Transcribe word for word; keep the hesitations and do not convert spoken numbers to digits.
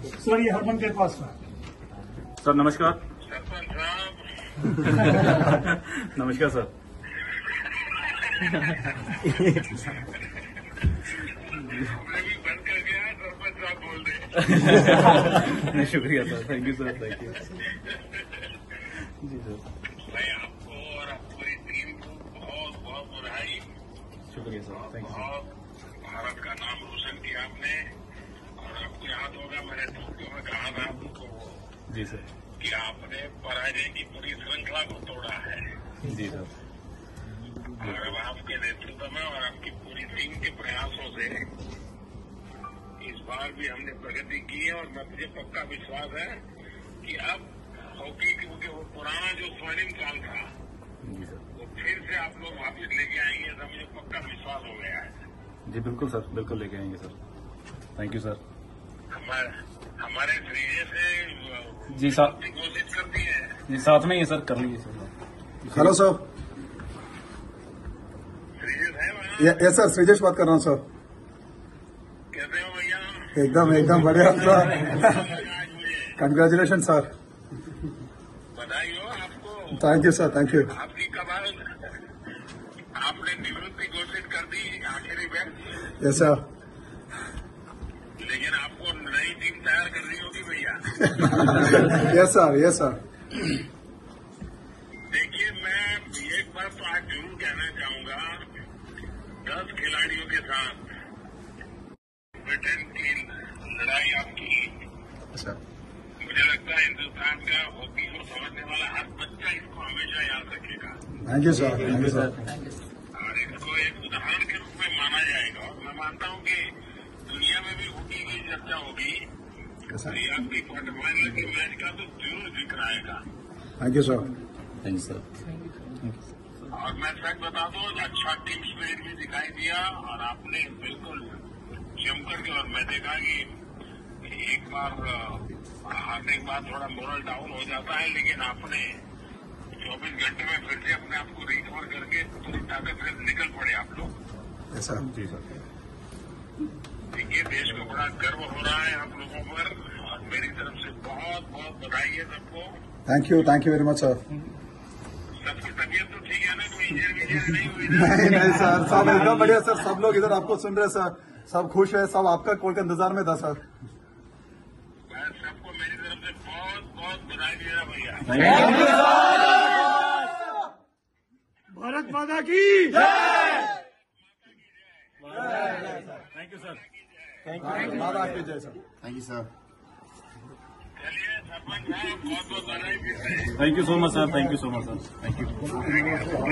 Sir ये हरमन के पास था। सर नमस्कार। नमस्कार सर। नहीं शुक्रिया sir, thank you sir, thank you जी सर। मैं आपको और पूरी टीम को बहुत बहुत बधाई। शुक्रिया सर, थैंक यू। बहुत भारत का नाम रोशन किया आपने। और आपको याद होगा मैंने टोक्यो में कहा था आपको जी सर कि आपने पराजय की पूरी श्रृंखला को तोड़ा है। जी सर। और अब आपके नेतृत्व में और आपकी पूरी टीम के प्रयासों से इस बार भी हमने प्रगति की है। और मुझे पक्का विश्वास है कि अब हॉकी क्योंकि वो पुराना जो स्वर्णिम काल था जी सर, वो फिर से आप लोग वापिस लेके आएंगे, ऐसा मुझे पक्का विश्वास हो गया है। जी बिल्कुल सर, बिल्कुल लेके आएंगे सर, थैंक यू सर। हमारे हमारे श्रीजय से जी सर, कोशिश करती है जी साथ में ही सर, कर लीजिए सर। Hello sir. श्रीजय है वहाँ? यस सर, श्रीजेश बात कर रहा हूँ सर। कैसे हो भैया? एकदम एकदम बढ़िया सर। आज मुझे कंग्रेचुलेशन सर। बधाई हो आपको। Thank you sir, thank you. आपकी कमाल, आपने निवृत्ति घोषित कर दी आखिरी में, यस सर। लेकिन आपको नई टीम तैयार करनी होगी भैया। Yes sir, yes sir. देखिए मैं एक बात तो आज जरूर कहना चाहूंगा, दस खिलाड़ियों के साथ ब्रिटेन की लड़ाई आपकी, अच्छा, मुझे लगता है हिंदुस्तान का हॉकी को समझने वाला हर बच्चा इसको हमेशा याद रखेगा thank you sir, thank you sir. और इसको एक उदाहरण के रूप में माना जाएगा। और मैं मानता हूं कि दुनिया में भी हॉकी की चर्चा होगी तो ये आपकी क्वार्टर फाइनल की मैच का तो जरूर जिक्र आएगा। Thank you sir. Thank you sir. और मैं सच बता दूं, अच्छा टीम स्पिरिट भी दिखाई दिया और आपने बिल्कुल जमकर के, और मैं देखा कि एक बार हारने के बाद थोड़ा मोरल डाउन हो जाता है, लेकिन आपने चौबीस घंटे में फिर से अपने आप को रिकवर करके पूरी ताकत से निकल पड़े आप लोग। Yes sir. जी सर। देखिए देश को बड़ा गर्व हो रहा है आप लोगों पर, और मेरी तरफ से बहुत बहुत बधाई है सबको। Thank you, thank you very much sir. सबकी तबीयत तो ठीक है ना? कोई इंजरी विजरी नहीं हुई ना? नहीं नहीं सर, सब एकदम बढ़िया सर। सब लोग इधर आपको सुन रहे सर, सब खुश है, सब आपका कॉल के इंतजार में था सर। मैं सबको मेरी तरफ से बहुत बहुत बधाई दे रहा भैया। भारत माता की thank you sir. Thank you, महाराज की जय सर। Thank you sir. चलिए सरपंच साहब बहुत बहुत बधाई फिर से। Thank you so much sir, thank you so much sir, thank you.